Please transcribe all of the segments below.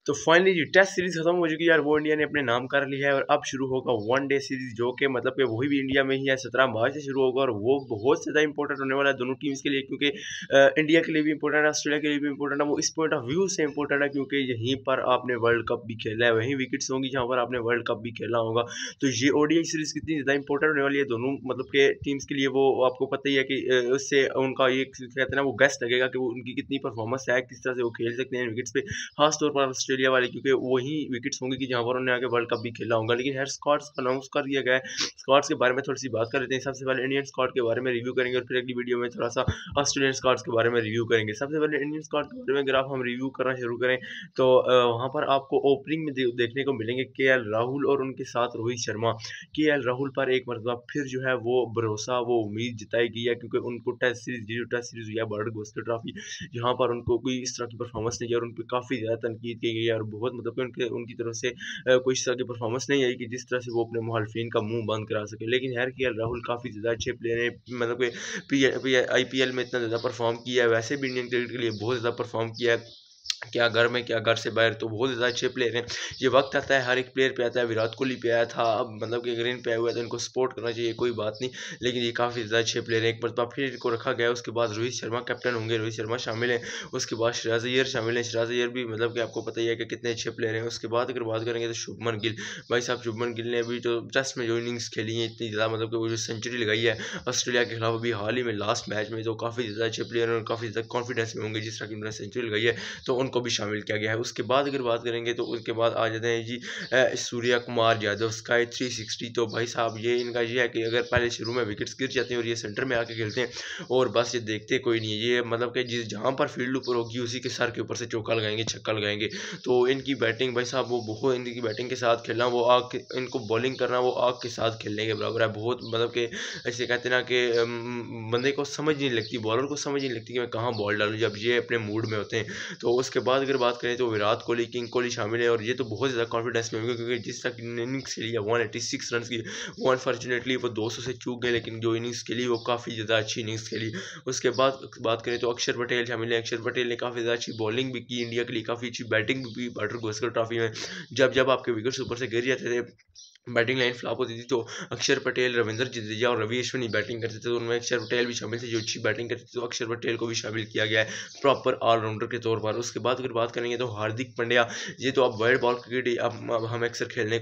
तो फाइनली जो test series खत्म हो चुकी है यार, वो इंडिया ने अपने नाम कर लिया है और अब शुरू होगा वनडे सीरीज, जो कि मतलब कि वही भी इंडिया में ही है। 17 मार्च से शुरू होगा और वो बहुत ज़्यादा इंपॉर्टेंट होने वाला है दोनों टीम्स के लिए, क्योंकि इंडिया के लिए भी इंपॉर्टेंट है, ऑस्ट्रेलिया के लिए भी इंपॉर्टेंट है। वो इस पॉइंट ऑफ व्यू से इंपॉर्टेंट है क्योंकि यहीं पर आपने वर्ल्ड कप भी खेला है, वहीं विकेट्स होंगी जहाँ पर आपने वर्ल्ड कप भी खेला होगा। तो ये ओडीआई सीरीज कितनी ज़्यादा इंपॉर्टेंट होने वाली है दोनों मतलब के टीम्स के लिए, वो आपको पता ही है कि उससे उनका ये कहते हैं ना, वो गेस्ट लगेगा कि वो उनकी कितनी परफॉर्मेंस है, किस तरह से वो खेल सकते हैं विकेट्स पे, खास तौर पर ऑस्ट्रेलिया वाले, क्योंकि वही विकेट्स होंगी कि जहाँ पर उन्होंने आगे वर्ल्ड कप भी खेला होगा। लेकिन यार स्क्वाड्स का अनाउंस कर दिया गया है, स्क्वाड्स के बारे में थोड़ी सी बात कर लेते हैं। सबसे पहले इंडियन स्क्वाड के बारे में रिव्यू करेंगे और फिर अगली वीडियो में थोड़ा सा ऑस्ट्रेलियन स्क्वाड्स के बारे में रिव्यू करेंगे। सबसे पहले इंडियन स्क्वाड के बारे में अगर आप हम रिव्यू करना शुरू करें तो वहाँ पर आपको ओपनिंग में देखने को मिलेंगे केएल राहुल और उनके साथ रोहित शर्मा। केएल राहुल पर एक मरतबा फिर जो है वो भरोसा, वो उम्मीद जताई गई है, क्योंकि उनको टेस्ट सीरीज हुई है बॉर्डर गोस्कर ट्रॉफी, जहाँ पर उनको कोई इस तरह की परफॉर्मेंस नहीं है और उन पर काफ़ी ज़्यादा तनकीद की गई है और बहुत मतलब कि उनकी तरफ से कोई इस तरह की परफॉर्मेंस नहीं आई कि जिस तरह से वो अपने मुखालिफिन का मुंह बंद करा सके। लेकिन यार केएल राहुल काफ़ी ज़्यादा अच्छे प्लेयर हैं, मतलब कि आईपीएल में इतना ज़्यादा परफॉर्म किया है, वैसे भी इंडियन क्रिकेट के लिए बहुत ज़्यादा परफॉर्म किया है, क्या घर में क्या घर से बाहर, तो बहुत ज़्यादा अच्छे प्लेयर हैं। ये वक्त आता है हर एक प्लेयर पे आता है, विराट कोहली पे आया था, अब मतलब कि ग्रीन पे आया हुआ है तो इनको सपोर्ट करना चाहिए, कोई बात नहीं। लेकिन ये काफ़ी ज़्यादा अच्छे प्लेयर हैं, एक मरतबा फिर इनको रखा गया है। उसके बाद रोहित शर्मा कैप्टन होंगे, रोहित शर्मा शामिल हैं। उसके बाद सिराज अय्यर शामिल हैं, सिराज अय्यर भी मतलब कि आपको पता ही है कि कितने अच्छे प्लेयर हैं। उसके बाद अगर बात करेंगे तो शुभमन गिल, भाई साहब शुभमन गिल ने अभी जो टेस्ट में जो इनिंग्स खेली है इतनी ज़्यादा, मतलब कि वो जो सेंचुरी लगाई है ऑस्ट्रेलिया के खिलाफ अभी हाल ही में लास्ट मैच में, तो काफ़ी ज़्यादा अच्छे प्लेयर और काफ़ी ज़्यादा कॉन्फिडेंस में होंगे जिस तरह की उन्होंने सेंचुरी लगाई है, तो उनको भी शामिल किया गया है। उसके बाद अगर बात करेंगे तो उसके बाद आ जाते हैं जी सूर्या कुमार यादव, स्काई 360। तो भाई साहब ये इनका ये है कि अगर पहले शुरू में विकेट्स गिर जाते हैं और ये सेंटर में आके खेलते हैं और बस ये देखते कोई नहीं है, ये मतलब कि जिस जहाँ पर फील्ड ऊपर होगी उसी के सर के ऊपर से चौका लगाएंगे, छक्का लगाएंगे। तो इनकी बैटिंग भाई साहब वो बहुत, इनकी बैटिंग के साथ खेलना, वो आग के, इनको बॉलिंग करना वो आग के साथ खेलने के बराबर है। बहुत मतलब कि ऐसे कहते हैं ना कि बंदे को समझ नहीं लगती, बॉलर को समझ नहीं लगती कि मैं कहाँ बॉल डालूँ जब ये अपने मूड में होते हैं। तो उसके बाद अगर बात करें तो विराट कोहली, किंग कोहली शामिल है और ये तो बहुत ज़्यादा कॉन्फिडेंस में होंगे, क्योंकि जिस तरह की इनिंग्स खेली है 186 रन की, वो अनफॉर्चुनेटली वो 200 से चूक गए, लेकिन जो इनिंग्स खेली वो काफ़ी ज़्यादा अच्छी इनिंग्स खेली। उसके बाद बात करें तो अक्षर पटेल शामिल है, अक्षर पटेल ने काफ़ी ज़्यादा अच्छी बॉलिंग भी की, इंडिया के लिए काफ़ी अच्छी बैटिंग भी की बॉर्डर गावस्कर ट्रॉफी में। जब जब आपके विकेट्स ऊपर से गिर जाते थे, बैटिंग लाइन फ्लॉप होती थी, तो अक्षर पटेल, रविंद्र जडेजा और रवि अश्विन बैटिंग करते थे, तो उनमें अक्षर पटेल भी शामिल थे जो अच्छी बैटिंग करते थे, तो अक्षर पटेल को भी शामिल किया गया है प्रॉपर ऑलराउंडर के तौर पर। उसके बाद अगर बात करेंगे तो हार्दिक पांड्या, ये तो अब वाइड बॉल क्रिकेट अब हम अक्सर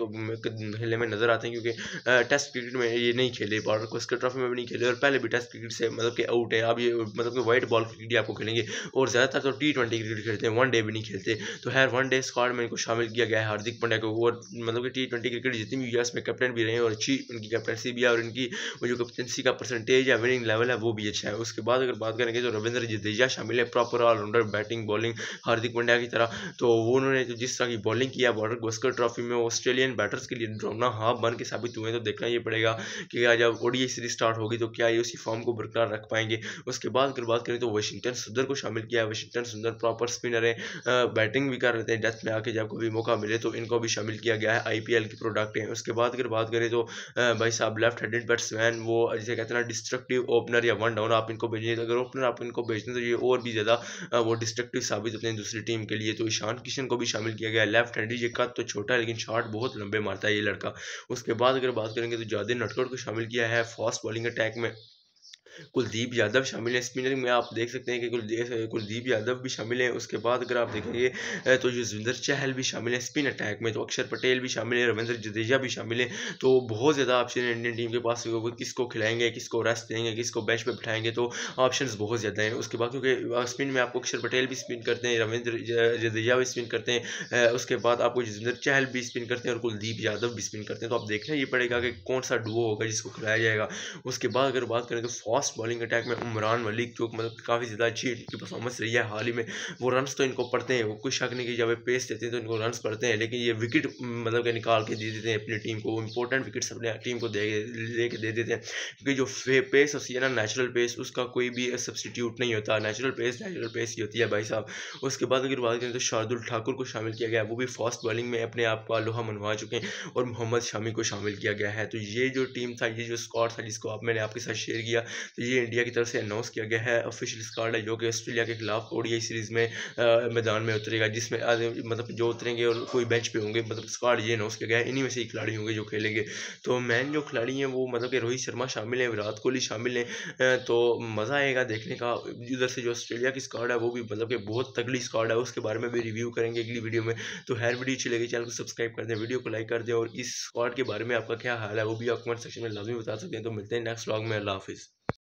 खेलने में नजर आते हैं, क्योंकि टेस्ट क्रिकेट में ये नहीं खेले, बॉर्डर गावस्कर ट्रॉफी में भी नहीं खेले और पहले भी टेस्ट क्रिकेट से मतलब कि आउट है। अब ये मतलब कि वाइड बॉल क्रिकेट ही आपको खेलेंगे और ज़्यादातर तो T20 क्रिकेट खेलते हैं, वनडे भी नहीं खेलते। तो खैर वनडे स्क्वाड में इनको शामिल किया गया है हार्दिक पांड्या को, और मतलब कि T20 क्रिकेट जितनी भी यूएस में कैप्टन भी रहे और अच्छी उनकी कैप्टनसी भी है और इनकी वो जो कैप्टनसी का परसेंटेज है, विनिंग लेवल है, वो भी अच्छा है। उसके बाद अगर बात करेंगे तो रविंद्र जडेजा शामिल है, proper allrounder, batting bowling Hardik Pandya की तरह। तो वो उन्होंने जो जिस तरह की बॉलिंग किया बॉर्डर गावस्कर ट्रॉफी में, ऑस्ट्रेलियन बैटर्स के लिए ड्रामा हाफ बन के साबित हुए। तो देखना ये पड़ेगा कि आज जब ओडीआई सीरीज स्टार्ट होगी तो क्या ये उसी फॉर्म को बरकरार रख पाएंगे। उसके बाद अगर बात करें तो वाशिंगटन सुंदर को शामिल किया है, वाशिंगटन सुंदर प्रॉपर स्पिनर है, बैटिंग भी कर रहे थे, डेथ में आके जब कभी मौका मिले तो इनको भी शामिल किया गया है, आईपीएल की प्रोडक्ट है। उसके बाद अगर बात करें तो भाई साहब लेफ्ट हैंडेड बैट्समैन, वो जिसे कहते हैं ना डिस्ट्रक्टिव ओपनर या वन डाउन आप इनको भेजें, तो अगर ओपनर आप इनको भेजते हैं तो ये और भी ज़्यादा वो डिस्ट्रक्टिव साबित होते हैं दूसरी टीम के लिए। तो ईशान किशन को भी शामिल किया गया है, लेफ्ट हैंडेड, ये कद तो छोटा है लेकिन शॉट बहुत लंबे मारता है ये लड़का। उसके बाद अगर बात करेंगे तो जादेव नटखट को शामिल किया है फास्ट बॉलिंग अटैक में, कुलदीप यादव शामिल है स्पिनरिंग में, आप देख सकते हैं कि कुलदीप यादव भी शामिल है। उसके बाद अगर आप देखेंगे तो युजवेंद्र चहल भी शामिल है स्पिन अटैक में, तो अक्षर पटेल भी शामिल है, रविंद्र जडेजा भी शामिल है। तो बहुत ज़्यादा ऑप्शन है इंडियन टीम के पास, किसको खिलाएंगे, किसको रेस्ट देंगे, किसको बेंच पे बिठाएंगे, तो ऑप्शंस बहुत ज़्यादा हैं। उसके बाद क्योंकि स्पिन में आपको अक्षर पटेल भी स्पिन करते हैं, रविंद्र जडेजा भी स्पिन करते हैं, उसके बाद आपको युजवेंद्र चहल भी स्पिन करते हैं और कुलदीप यादव भी स्पिन करते हैं। तो आप देखना ये पड़ेगा कि कौन सा डुओ होगा जिसको खिलाया जाएगा। उसके बाद अगर बात करें तो फास्ट बॉलिंग अटैक में उमरान मलिक, जो मतलब काफ़ी ज़्यादा अच्छी इनकी परफॉर्मेंस रही है हाल ही में, वो रन्स तो इनको पड़ते हैं, वो कोई शक नहीं कि जब पेस देते हैं तो इनको रन्स पड़ते हैं, लेकिन ये विकेट मतलब कि निकाल के दे देते हैं अपनी टीम को, इंपॉर्टेंट विकेट्स अपने टीम को दे के दे देते हैं, क्योंकि जो पेस होती है ना नेचुरल पेस, उसका कोई भी सब्सटीट्यूट नहीं होता, नेचुरल पेस ही होती है भाई साहब। उसके बाद अगर बात करें तो शार्दुल ठाकुर को शामिल किया गया है, वो भी फास्ट बॉलिंग में अपने आप का लोहा मनवा चुके हैं, और मोहम्मद शमी को शामिल किया गया है। तो ये जो टीम था, ये जो स्क्वाड था जिसको मैंने आपके साथ शेयर किया, तो ये इंडिया की तरफ से अनाउंस किया गया है, ऑफिशियल स्क्वाड है जो कि ऑस्ट्रेलिया के खिलाफ ओडीआई सीरीज़ में मैदान में उतरेगा, जिसमें मतलब जो उतरेंगे और कोई बेंच पे होंगे, मतलब स्क्वाड ये अनाउंस किया गया है, इन्हीं में से ही खिलाड़ी होंगे जो खेलेंगे। तो मेन जो खिलाड़ी हैं वो मतलब कि रोहित शर्मा शामिल हैं, विराट कोहली शामिल हैं, तो मज़ा आएगा देखने का। इधर से जो ऑस्ट्रेलिया की स्क्वाड है वो भी मतलब कि बहुत तगड़ी स्क्वाड है, उसके बारे में भी रिव्यू करेंगे अगली वीडियो में। तो हर वीडियो अच्छी लगी चैनल को सब्सक्राइब कर दें, वीडियो को लाइक कर दें, और इस स्क्वाड के बारे में आपका क्या हाल है वो भी आप कमेंट सेक्शन में लाजमी बता सकते हैं। तो मिलते हैं नेक्स्ट व्लॉग में। अल्लाह हाफिज़।